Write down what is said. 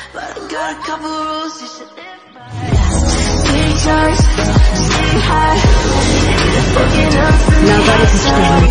but I got a couple rules you should live by. Stay sharp, stay high. If you're fucking up for me,